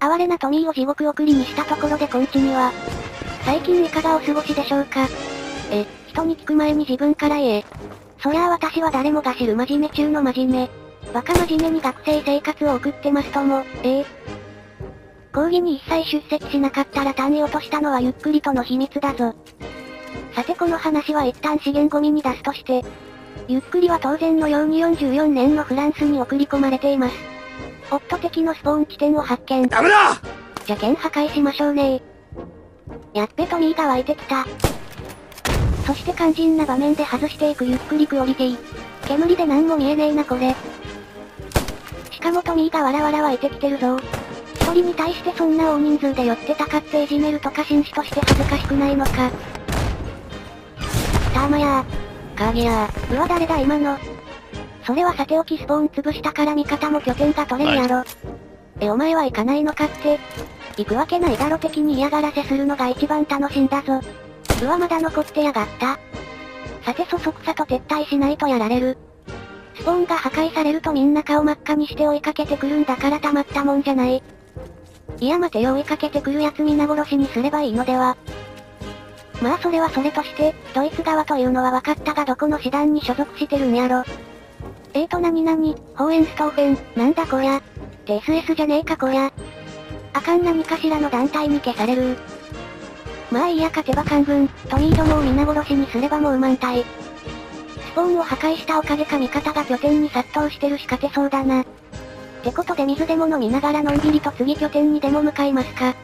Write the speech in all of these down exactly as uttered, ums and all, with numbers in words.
哀れなトミーを地獄送りにしたところでコンチには、最近いかがお過ごしでしょうか。え、人に聞く前に自分から言え。そりゃあ私は誰もが知る真面目中の真面目。バカ真面目に学生生活を送ってますとも、ええ。講義に一切出席しなかったら単位落としたのはゆっくりとの秘密だぞ。さてこの話は一旦資源ゴミに出すとして、ゆっくりは当然のようによんじゅうよねんのフランスに送り込まれています。オット敵のスポーン地点を発見。 ダメだ！ じゃ剣破壊しましょうねー。やっべトミーが湧いてきた。そして肝心な場面で外していくゆっくりクオリティ。煙で何も見えねえなこれ。しかもトミーがわらわら湧いてきてるぞ。一人に対してそんな大人数で寄ってたかっていじめるとか紳士として恥ずかしくないのか。ターマやー。カーギやー。うわ誰だ今の。それはさておきスポーン潰したから味方も拠点が取れるやろ。えお前は行かないのかって。行くわけないだろ敵に嫌がらせするのが一番楽しいんだぞ。うわまだ残ってやがった。さてそそくさと撤退しないとやられる。スポーンが破壊されるとみんな顔真っ赤にして追いかけてくるんだからたまったもんじゃない。いや待てよ追いかけてくるやつ皆殺しにすればいいのでは。まあそれはそれとして、ドイツ側というのは分かったがどこの師団に所属してるんやろ。えーとなになに、ホーエンストーフェン、なんだこりゃ。って エスエス じゃねえかこりゃ。あかん何かしらの団体に消される。まあいいや勝てば官軍、トミーどもを皆殺しにすればもう満体。スポーンを破壊したおかげか味方が拠点に殺到してるし勝てそうだな。ってことで水でも飲みながらのんびりと次拠点にでも向かいますか。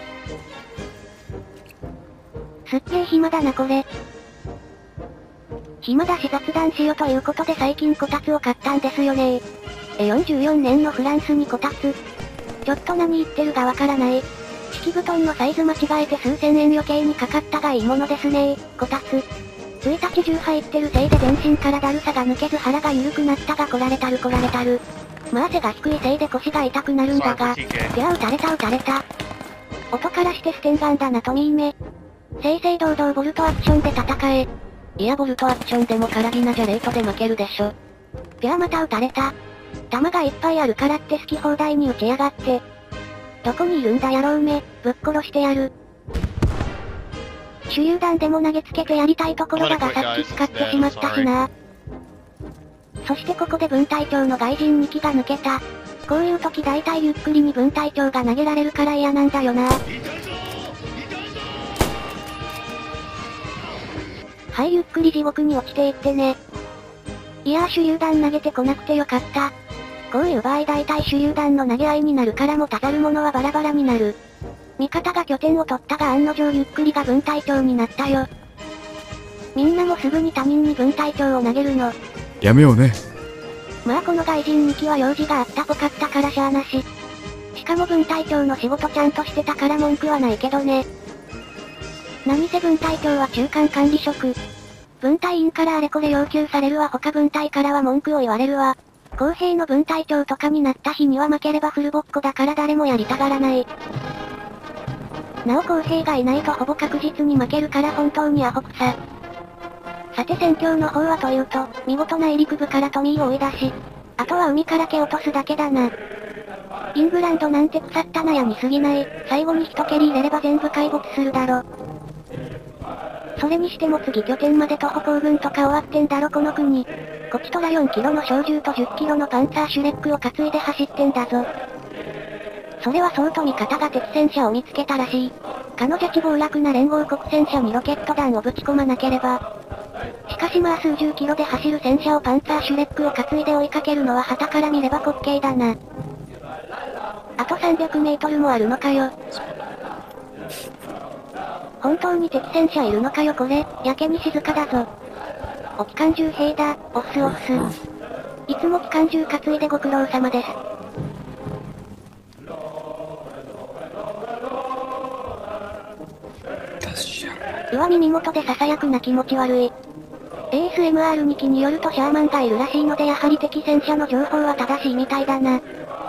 すっげー暇だなこれ。暇だし雑談しよということで最近こたつを買ったんですよねー。えよんじゅうよねんのフランスにこたつ。ちょっと何言ってるかわからない。敷布団のサイズ間違えて数千円余計にかかったがいいものですねー、こたつ。ついたち中入ってるせいで全身からだるさが抜けず腹が緩くなったがこられたるこられたる。まあ背が低いせいで腰が痛くなるんだが。いや撃たれた撃たれた。音からしてステンガンだなトミーめ。正々堂々ボルトアクションで戦え。いやボルトアクションでもカラビナじゃレートで負けるでしょ。ピャーまた撃たれた。弾がいっぱいあるからって好き放題に撃ちやがって。どこにいるんだ野郎め、ぶっ殺してやる。手榴弾でも投げつけてやりたいところだがさっき使ってしまったしな。そしてここで分隊長の外人に気が抜けた。こういう時大体ゆっくりに分隊長が投げられるから嫌なんだよな。はいゆっくり地獄に落ちていってね。いやー手榴弾投げてこなくてよかった。こういう場合大体手榴弾の投げ合いになるからもたざる者はバラバラになる。味方が拠点を取ったが案の定ゆっくりが分隊長になったよ。みんなもすぐに他人に分隊長を投げるの。 やめようね。 まあこの外人に気は用事があったぽかったからしゃあなし。しかも分隊長の仕事ちゃんとしてたから文句はないけどね。何せ分隊長は中間管理職。分隊員からあれこれ要求されるわ他分隊からは文句を言われるわ。公平の分隊長とかになった日には負ければフルボッコだから誰もやりたがらない。なお公平がいないとほぼ確実に負けるから本当にアホくさ。さて戦況の方はというと、見事な陸部からトミーを追い出し、あとは海から蹴落とすだけだな。イングランドなんて腐ったなやに過ぎない、最後に一蹴り入れれば全部壊没するだろ。それにしても次拠点まで徒歩行軍とか終わってんだろこの国。こちとらよんキロの小銃とじゅっキロのパンツァーシュレックを担いで走ってんだぞ。それはそうと味方が敵戦車を見つけたらしい。彼女ち暴落な連合国戦車にロケット弾をぶち込まなければ。しかしまあ数十キロで走る戦車をパンツァーシュレックを担いで追いかけるのは旗から見れば滑稽だな。あとさんびゃくメートルもあるのかよ。本当に敵戦車いるのかよこれ、やけに静かだぞ。お機関銃兵だ、オフスオフス。いつも機関銃担いでご苦労様です。うわ耳元で囁くな気持ち悪い。エーエスエムアールに 機によるとシャーマンがいるらしいのでやはり敵戦車の情報は正しいみたいだな。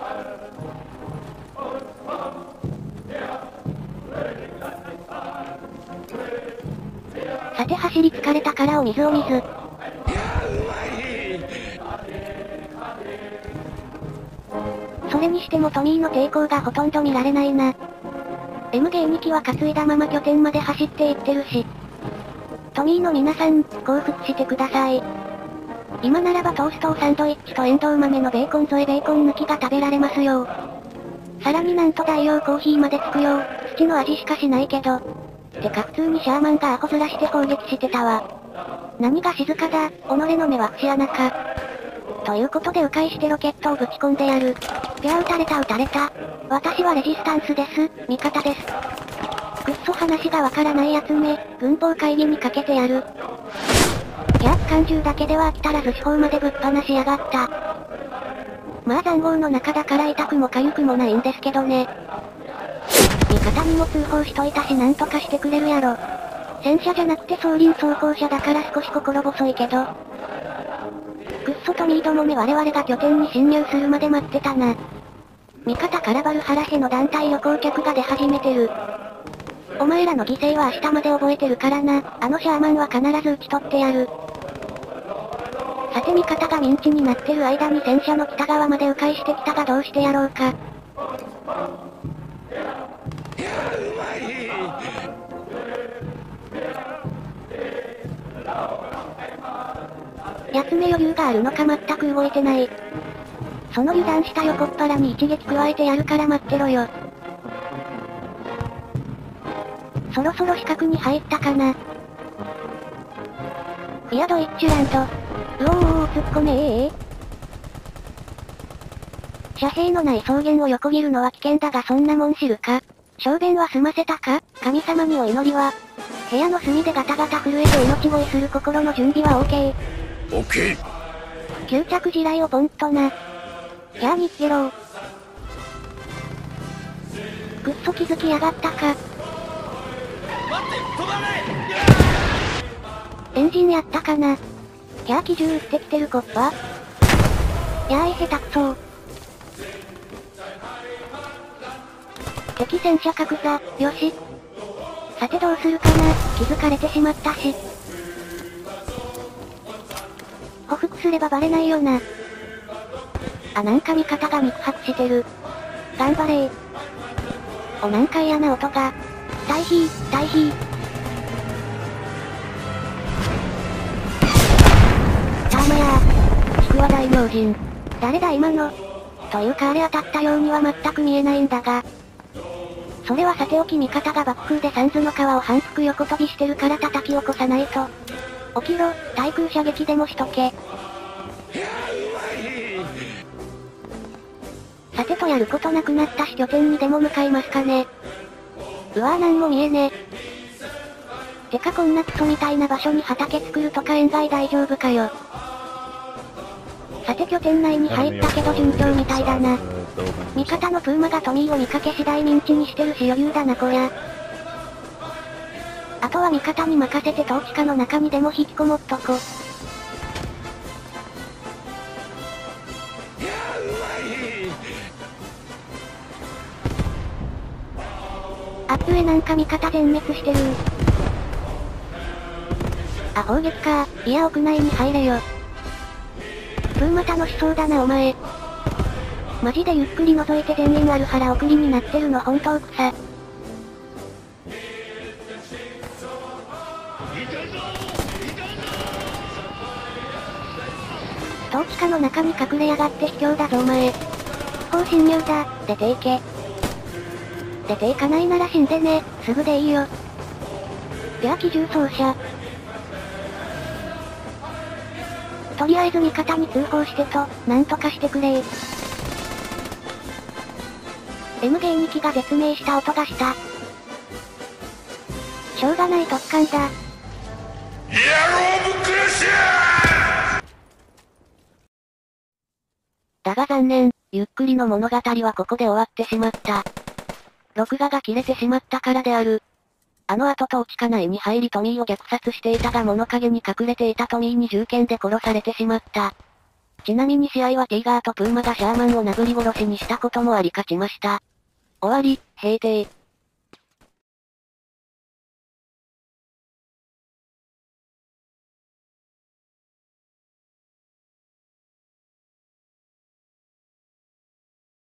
さて走り疲れたからお水お水。それれにしてもトミーの抵抗がほとんど見られないな。エムゲーに 機は担いだまま拠点まで走っていってるし。トミーの皆さん、降伏してください。今ならばトーストをサンドイッチとエンドウ豆のベーコン添えベーコン抜きが食べられますよ。さらになんと代用コーヒーまでつくよ。土の味しかしないけど。てか普通にシャーマンがアホ面して攻撃してたわ。何が静かだ、己の目は節穴か。ということで迂回してロケットをぶち込んでやる。ピャー撃たれた撃たれた。私はレジスタンスです、味方です。くっそ話がわからないやつめ、軍法会議にかけてやる。いや、機関銃だけでは飽きたらず四方までぶっ放しやがった。まあ塹壕の中だから痛くも痒くもないんですけどね。味方にも通報しといたしなんとかしてくれるやろ。戦車じゃなくて装輪装甲車だから少し心細いけど。くっそトミーどもめ我々が拠点に侵入するまで待ってたな。味方からバルハラヘの団体旅行客が出始めてる。お前らの犠牲は明日まで覚えてるからな。あのシャーマンは必ず撃ち取ってやる。さて味方がミンチになってる間に戦車の北側まで迂回してきたがどうしてやろうか。やつめ余裕があるのか全く動いてない。その油断した横っ腹に一撃加えてやるから待ってろよ。そろそろ死角に入ったかな。いやドイッチュランド。うおーおー突っ込めー。遮蔽のない草原を横切るのは危険だがそんなもん知るか。小便は済ませたか、神様にお祈りは。部屋の隅でガタガタ震えて命乞いする心の準備は OK。 OK。 吸着地雷をポンとな。じゃあ逃げろー。くっそ気づきやがったか。エンジンやったかな。キャー機銃撃ってきてるコッパ。やーい下手くそー。敵戦車角座、よし。さてどうするかな、気づかれてしまったし。報復すればバレないよな。あ、なんか味方が肉薄してる。頑張れー。お、なんか嫌な音が。退避、退避。さあまやー。ちくわ大名人。誰だ今の。というかあれ当たったようには全く見えないんだが。それはさておき味方が爆風でサンズの皮を反復横飛びしてるから叩き起こさないと。起きろ、対空射撃でもしとけ。さてとやることなくなったし拠点にでも向かいますかね。うわぁなんも見えねえ。てかこんなクソみたいな場所に畑作るとか塩害大丈夫かよ。さて拠点内に入ったけど順調みたいだな。味方のプーマがトミーを見かけ次第ミンチにしてるし余裕だなこりゃ。あとは味方に任せて統治下の中にでも引きこもっとこ。アップへなんか味方全滅してる。あ、砲撃か。いや屋内に入れよ。プーマ楽しそうだなお前。マジでゆっくり覗いて全員ある腹送りになってるの本当草。統治下の中に隠れやがって卑怯だぞお前。不法侵入だ、出ていけ。出ていかないなら死んでね、すぐでいいよ。では機銃掃射。とりあえず味方に通報してと、なんとかしてくれー。エムゲーに 機が絶命した音がした。しょうがない特艦だ。 ヤローブクラッシャー。 だが残念、ゆっくりの物語はここで終わってしまった。録画が切れてしまったからである。あの後統治下内に入りトミーを虐殺していたが物陰に隠れていたトミーに銃剣で殺されてしまった。ちなみに試合はティーガーとプーマがシャーマンを殴り殺しにしたこともあり勝ちました。終わり、閉廷。